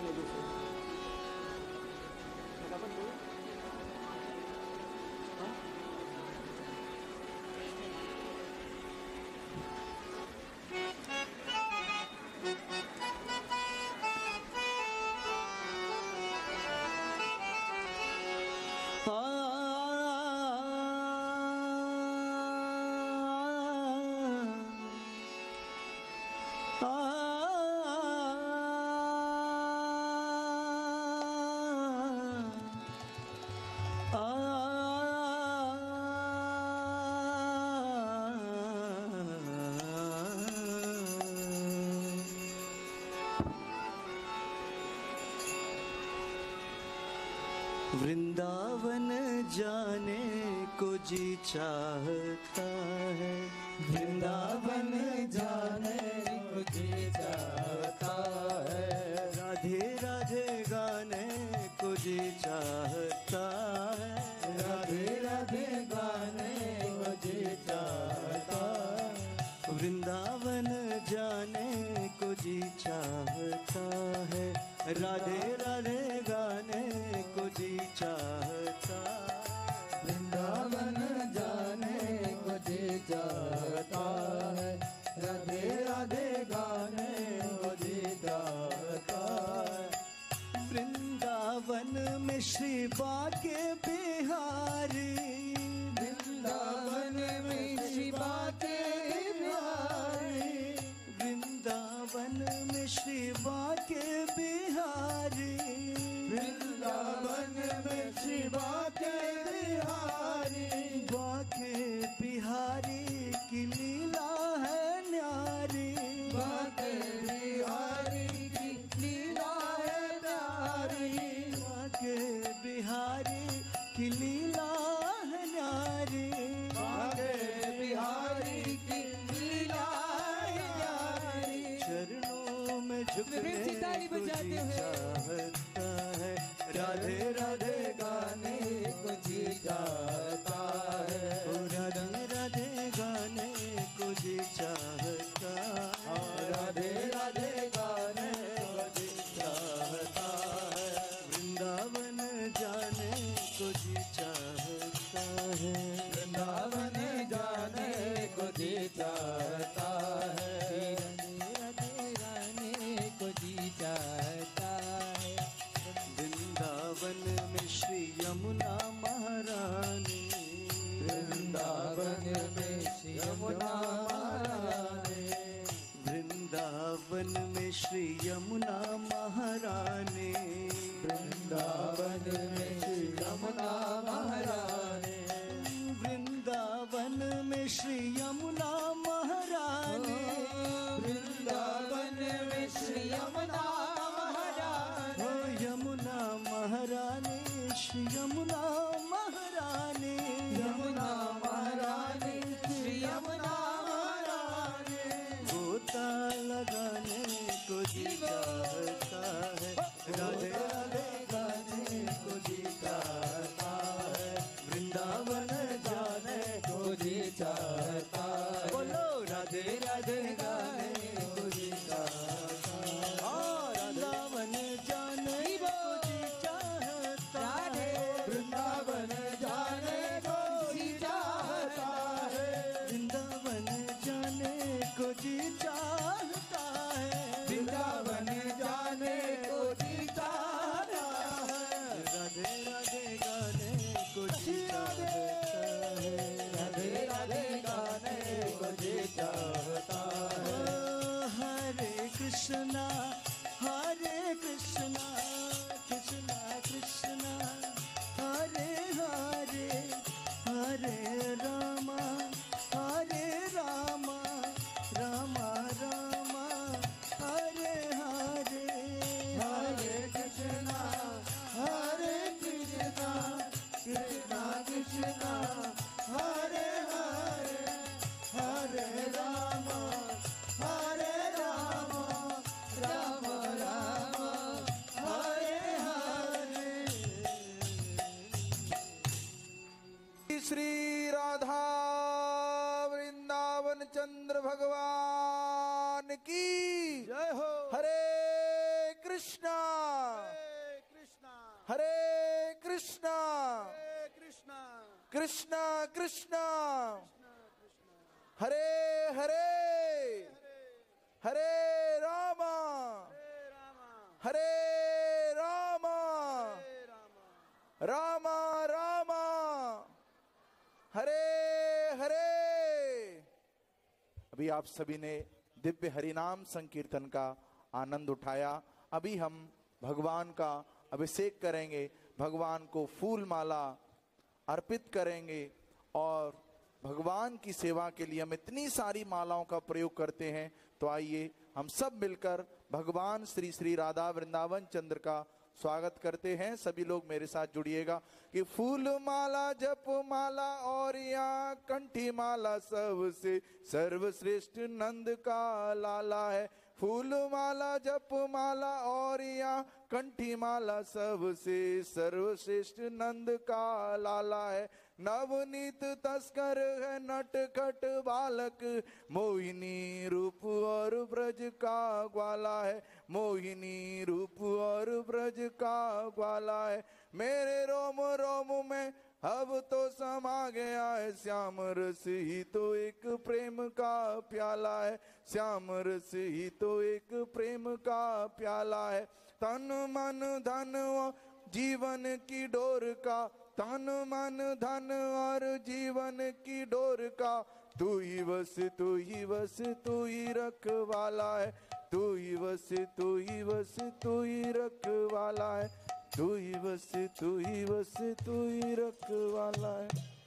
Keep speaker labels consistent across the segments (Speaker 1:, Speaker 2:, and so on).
Speaker 1: कौन है दूसरे? फटाफट बोलो। हाँ?
Speaker 2: वृंदावन जाने को जी चाहता है,
Speaker 3: वृंदावन जाने को जी चाहता है,
Speaker 2: राधे राधे गाने को जी चाहता है,
Speaker 3: राधे राधे गाने को जी चाहता है,
Speaker 2: वृंदावन जाने को जी चाहता है, राधे राधे गाने को जी चाहता,
Speaker 3: वृंदावन जाने को जी चाहता है, राधे राधे गाने को जी चाहता है,
Speaker 2: वृंदावन में श्री बाके बिहारी,
Speaker 3: वृंदावन में श्री बाके बिहारी,
Speaker 2: वृंदावन में श्री बाके बिहारी,
Speaker 3: वृंदावन में श्री बाके बिहारी,
Speaker 2: बाके बिहारी की लीला है न्यारी,
Speaker 3: बाके बिहारी की लीला है न्यारी,
Speaker 2: बाके बिहारी की लीला है न्यारी,
Speaker 3: बाके बिहारी की लीला है न्यारी,
Speaker 2: चरणों में झुकने
Speaker 3: ताली
Speaker 2: को
Speaker 3: बजाते
Speaker 2: जी
Speaker 3: हुए
Speaker 2: चाहता है,
Speaker 3: राधे राधे गाने को जी चाहता है,
Speaker 2: राधे राधे गाने को जी चाहता है,
Speaker 3: राधे राधे गाने को जी चाहता है,
Speaker 2: वृंदावन जाने को जी चाहता है,
Speaker 3: वृंदावन जाने को जी चाहता है, राधे गाने को जी चाहता है,
Speaker 2: वृंदावन में श्री यमुना महारानी,
Speaker 3: वृंदावन में श्री यमुना महारानी,
Speaker 2: वृंदावन में श्री यमुना महारानी,
Speaker 3: वृंदावन में श्री यमुना महारानी,
Speaker 2: वृंदावन में श्री यमुना महारानी,
Speaker 3: वृंदावन में श्री यमुना महारानी,
Speaker 2: ओ यमुना महारानी, श्री यमुना महारानी,
Speaker 3: यमुना महारानी, श्री यमुना महारानी,
Speaker 2: गोता लगाने को जी चाहता है, राधे राधे गाने को जी चाहता है, वृंदावन जाने
Speaker 3: को जी चाहता है,
Speaker 2: बोलो राधे राधे गाने
Speaker 3: को जी चाहता है,
Speaker 2: वृंदावन जाने को जी चाहता है,
Speaker 3: वृंदावन जाने को जी चाहता है,
Speaker 2: वृंदावन जाने को जी चाहता है,
Speaker 3: वृंदावन जाने को जी चाहता है,
Speaker 2: राधे राधे गाने को जी चाहता है,
Speaker 3: राधे राधे गाने को जी चाहता है,
Speaker 2: हरे कृष्णा कृष्णा कृष्णा हरे हरे, हरे रामा रामा रामा हरे हरे,
Speaker 3: हरे कृष्णा कृष्णा कृष्णा हरे हरे, हरे राम राम राम
Speaker 1: हरे कृष्णा
Speaker 3: कृष्णा
Speaker 1: कृष्णा कृष्णा हरे हरे हरे रामा हरे रामा रामा रामा हरे हरे। अभी आप सभी ने दिव्य हरिनाम संकीर्तन का आनंद उठाया। अभी हम भगवान का अभिषेक करेंगे, भगवान को फूल माला अर्पित करेंगे और भगवान की सेवा के लिए हम इतनी सारी मालाओं का प्रयोग करते हैं। तो आइए हम सब मिलकर भगवान श्री श्री राधा वृंदावन चंद्र का स्वागत करते हैं। सभी लोग मेरे साथ जुड़िएगा कि फूल माला जप माला और यहाँ कंठी माला सबसे सर्वश्रेष्ठ नंद का लाला है। फूल माला जप माला और यहाँ कंठी माला सबसे सर्वश्रेष्ठ नंद का लाला है। नवनीत तस्कर है नटखट बालक, मोहिनी रूप और ब्रज का ग्वाला है। मोहिनी रूप और ब्रज का ग्वाला है। मेरे रोम रोम में अब तो समा गया है श्याम रस ही तो एक प्रेम का प्याला है। श्याम रस ही तो एक प्रेम का प्याला है। तन मन धन और जीवन की डोर का, तन मन धन और जीवन की डोर का, तू ही बस तू ही बस तू ही रखवाला है। तू ही बस तू ही बस तू ही रखवाला है। तू ही बस तू ही बस तू ही रखवाला है।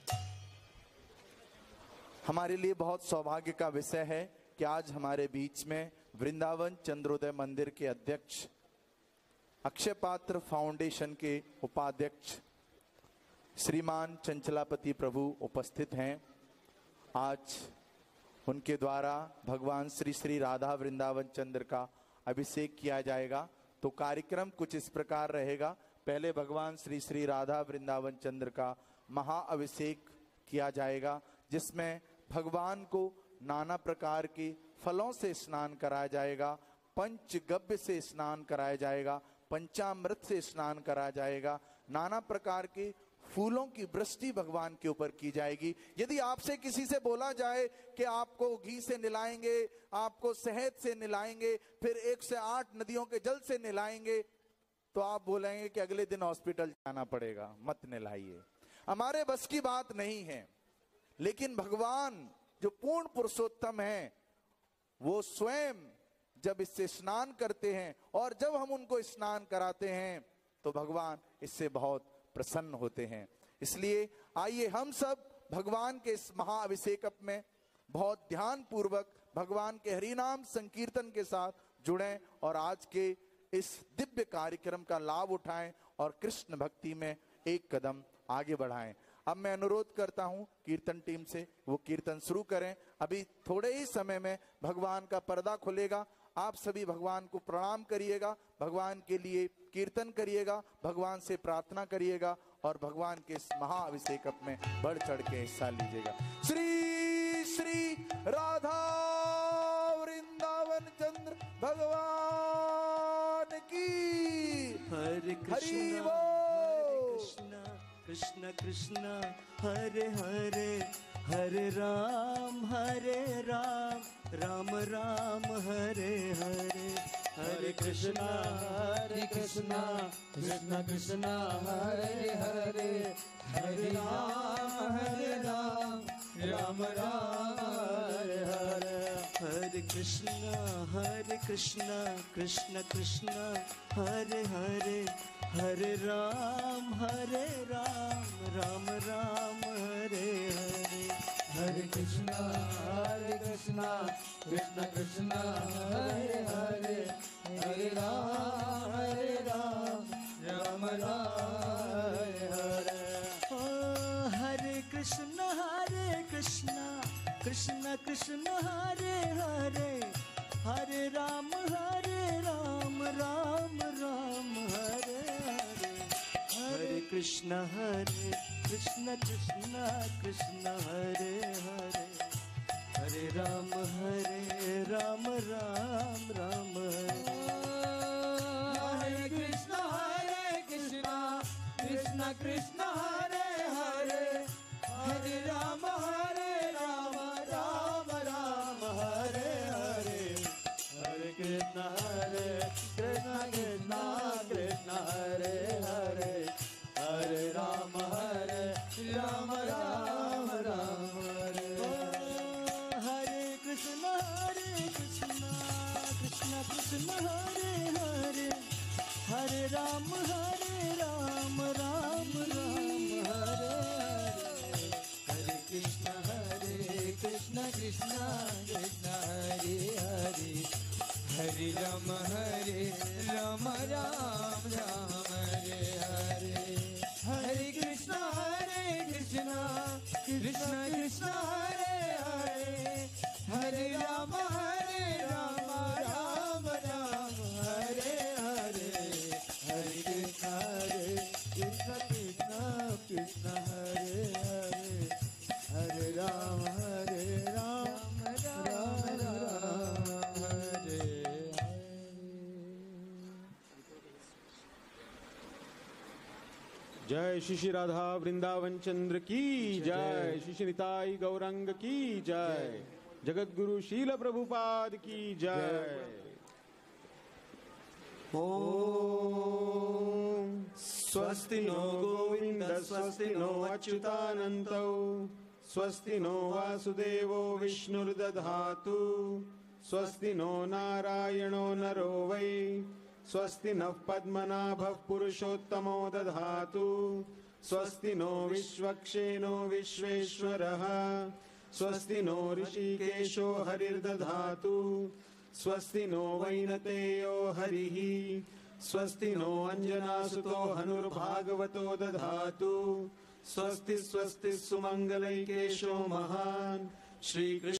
Speaker 1: हमारे लिए बहुत सौभाग्य का विषय है कि आज हमारे बीच में वृंदावन चंद्रोदय मंदिर के अध्यक्ष, अक्षय पात्र फाउंडेशन के उपाध्यक्ष श्रीमान चंचलापति प्रभु उपस्थित हैं। आज उनके द्वारा भगवान श्री श्री राधा वृंदावन चंद्र का अभिषेक किया जाएगा। तो कार्यक्रम कुछ इस प्रकार रहेगा। पहले भगवान श्री श्री राधा वृंदावन चंद्र का महाअभिषेक किया जाएगा, जिसमें भगवान को नाना प्रकार के फलों से स्नान कराया जाएगा, पंचगव्य से स्नान कराया जाएगा, पंचामृत से स्नान कराया जाएगा, नाना प्रकार के फूलों की वृष्टि भगवान के ऊपर की जाएगी। यदि आपसे किसी से बोला जाए कि आपको घी से नहलाएंगे, आपको शहद से नहलाएंगे, फिर 1 से 8 नदियों के जल से नहलाएंगे, तो आप बोलेंगे कि अगले दिन हॉस्पिटल जाना पड़ेगा, मत नहलाइए। हमारे बस की बात नहीं है। लेकिन भगवान जो पूर्ण पुरुषोत्तम है, वो स्वयं जब इससे स्नान करते हैं और जब हम उनको स्नान कराते हैं तो भगवान इससे बहुत प्रसन्न होते हैं। इसलिए आइए हम सब भगवान के इस महाअभिषेक में बहुत ध्यान पूर्वक भगवान के हरिनाम संकीर्तन के साथ जुड़ें और आज के इस दिव्य कार्यक्रम का लाभ उठाएं और कृष्ण भक्ति में एक कदम आगे बढ़ाएं। अब मैं अनुरोध करता हूं कीर्तन टीम से वो कीर्तन शुरू करें। अभी थोड़े ही समय में भगवान का पर्दा खुलेगा। आप सभी भगवान को प्रणाम करिएगा, भगवान के लिए कीर्तन करिएगा, भगवान से प्रार्थना करिएगा और भगवान के इस महाअभिषेक में बढ़ चढ़ के हिस्सा लीजिएगा। श्री श्री राधा वृंदावन चंद्र भगवान की
Speaker 2: हरे
Speaker 1: हरि
Speaker 2: कृष्णा
Speaker 1: बोल।
Speaker 2: कृष्ण कृष्ण हरे हरे, हरे राम राम राम हरे हरे। हरे कृष्णा कृष्ण कृष्ण हरे हरे, हरे राम राम हरे हरे। हरे कृष्ण कृष्ण कृष्ण हरे हरे, हरे राम राम राम हरे हरे। हरे कृष्णा कृष्ण कृष्ण हरे हरे, हरे राम राम हरे हरे। हरे कृष्ण कृष्ण कृष्ण हरे हरे, हरे राम राम राम हरे हरे। हरे कृष्ण कृष्ण कृष्ण हरे हरे, हरे राम राम राम हरे। हरे कृष्ण
Speaker 3: कृष्ण हरे हरे हरे राम राम राम हरे हरे हरे कृष्ण कृष्ण कृष्ण हरे हरे हरे राम राम राम हरे हरे कृष्ण कृष्ण कृष्ण हरे हरे हरे राम राम राम हरे हरे हरे कृष्ण कृष्ण कृष्ण हरे हरे हरे राम राम राम हरे हरे हरे कृष्ण कृष्ण कृष्ण कृष्ण हरे हरे हरे राम राम राम हरे हरे हरे कृष्ण कृष्ण कृष्ण हरे हरे हरे राम राम हरे
Speaker 4: जय श्री श्री राधा वृंदावन चंद्र की जय, श्री श्री निताई गौरंग की जय, जगत गुरु शील प्रभुपाद की जय। ओम स्वस्ति नो गोविंद स्वस्ति नो अच्युतानंतो स्वस्ति नो वासुदेवो विष्णुर्दधातु स्वस्ति नो नारायणो नरो वै स्वस्ति नः पद्मनाभः पुरुषोत्तमो दधातु स्वस्ति नो विश्वक्षेनो विश्वेश्वरः स्वस्ति नो ऋषिकेशो हरिर्दधातु स्वस्ति नो वैनतेयो हरिः स्वस्ति नो अंजनासुतो हनुर्भागवतो दधातु स्वस्ति स्वस्ति सुमंगलैकेशो महान् श्री कृष्ण